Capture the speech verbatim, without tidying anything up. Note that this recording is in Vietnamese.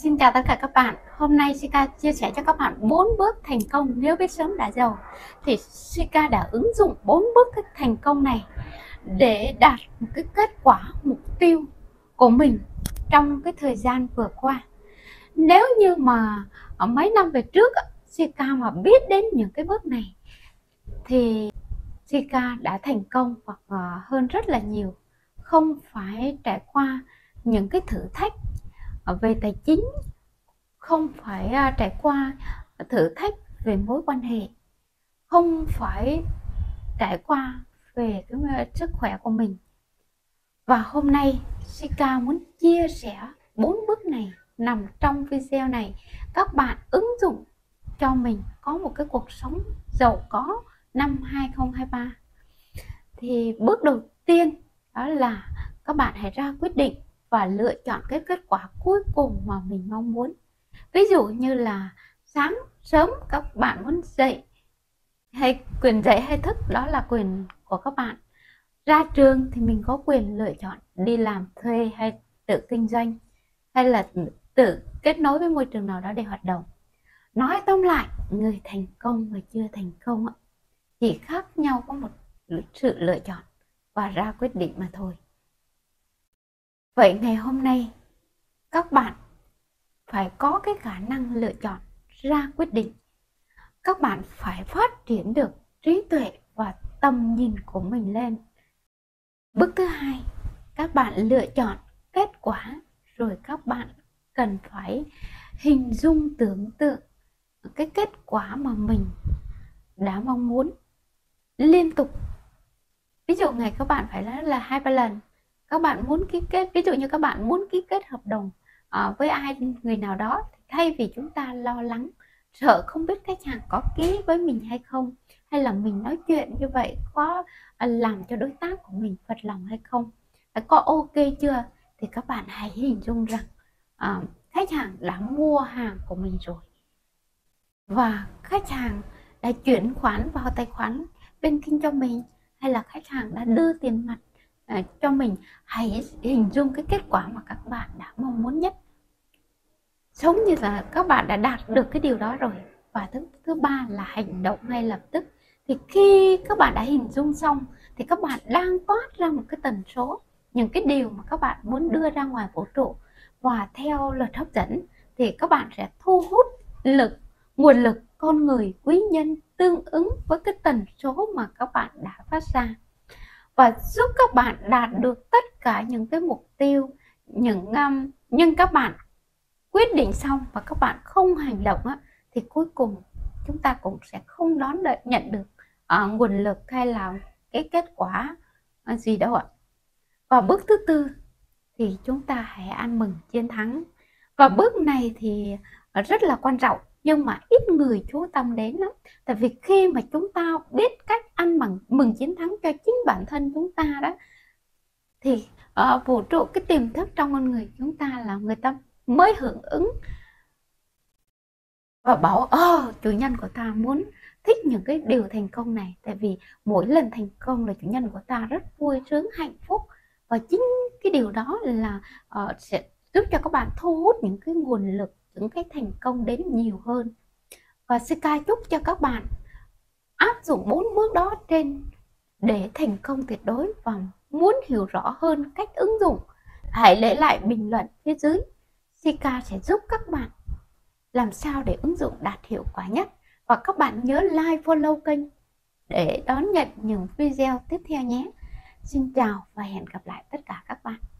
Xin chào tất cả các bạn. Hôm nay Sika chia sẻ cho các bạn bốn bước thành công nếu biết sớm đã giàu. Thì Sika đã ứng dụng bốn bước thành công này để đạt một cái kết quả mục tiêu của mình trong cái thời gian vừa qua. Nếu như mà ở mấy năm về trước Sika mà biết đến những cái bước này thì Sika đã thành công hoặc hơn rất là nhiều, không phải trải qua những cái thử thách về tài chính, không phải trải qua thử thách về mối quan hệ, không phải trải qua về cái sức khỏe của mình. Và hôm nay Sika muốn chia sẻ bốn bước này nằm trong video này. Các bạn ứng dụng cho mình có một cái cuộc sống giàu có năm hai không hai ba. Thì bước đầu tiên đó là các bạn hãy ra quyết định và lựa chọn cái kết quả cuối cùng mà mình mong muốn. Ví dụ như là sáng sớm các bạn muốn dậy, hay quyền dậy hay thức đó là quyền của các bạn. Ra trường thì mình có quyền lựa chọn đi làm thuê hay tự kinh doanh, hay là tự kết nối với môi trường nào đó để hoạt động. Nói tóm lại, người thành công và chưa thành công chỉ khác nhau có một sự lựa chọn và ra quyết định mà thôi. Vậy ngày hôm nay các bạn phải có cái khả năng lựa chọn, ra quyết định. Các bạn phải phát triển được trí tuệ và tầm nhìn của mình lên. Bước thứ hai, các bạn lựa chọn kết quả, rồi các bạn cần phải hình dung tưởng tượng cái kết quả mà mình đã mong muốn liên tục. Ví dụ ngày các bạn phải nói là hai ba lần các bạn muốn ký kết, ví dụ như các bạn muốn ký kết hợp đồng uh, với ai người nào đó, thì thay vì chúng ta lo lắng sợ không biết khách hàng có ký với mình hay không, hay là mình nói chuyện như vậy có uh, làm cho đối tác của mình phật lòng hay không, có ok chưa, thì các bạn hãy hình dung rằng uh, khách hàng đã mua hàng của mình rồi và khách hàng đã chuyển khoản vào tài khoản banking cho mình, hay là khách hàng đã đưa tiền mặt uh, cho mình. Hãy hình dung cái kết quả mà các bạn đã mong muốn nhất, giống như là các bạn đã đạt được cái điều đó rồi. Và thứ thứ ba là hành động ngay lập tức. Thì khi các bạn đã hình dung xong thì các bạn đang toát ra một cái tần số những cái điều mà các bạn muốn đưa ra ngoài vũ trụ, và theo luật hấp dẫn thì các bạn sẽ thu hút lực, nguồn lực, con người, quý nhân tương ứng với cái tần số mà các bạn đã phát ra, và giúp các bạn đạt được tất cả những cái mục tiêu. Những um, nhưng các bạn quyết định xong và các bạn không hành động á, thì cuối cùng chúng ta cũng sẽ không đón đợi nhận được uh, nguồn lực hay là cái kết quả uh, gì đâu ạ. Và bước thứ tư thì chúng ta hãy ăn mừng chiến thắng. Và bước này thì rất là quan trọng, nhưng mà ít người chú tâm đến lắm. Tại vì khi mà chúng ta biết cách ăn mừng, mừng chiến thắng cho chính bản thân chúng ta đó, thì uh, vũ trụ, cái tiềm thức trong con người chúng ta là người ta mới hưởng ứng và bảo ơ chủ nhân của ta muốn thích những cái điều thành công này. Tại vì mỗi lần thành công là chủ nhân của ta rất vui sướng hạnh phúc, và chính cái điều đó là uh, sẽ giúp cho các bạn thu hút những cái nguồn lực, những cái thành công đến nhiều hơn. Và Sika chúc cho các bạn áp dụng bốn bước đó trên để thành công tuyệt đối. Và muốn hiểu rõ hơn cách ứng dụng, hãy để lại bình luận phía dưới. Sika sẽ giúp các bạn làm sao để ứng dụng đạt hiệu quả nhất. Và các bạn nhớ like, follow kênh để đón nhận những video tiếp theo nhé. Xin chào và hẹn gặp lại tất cả các bạn.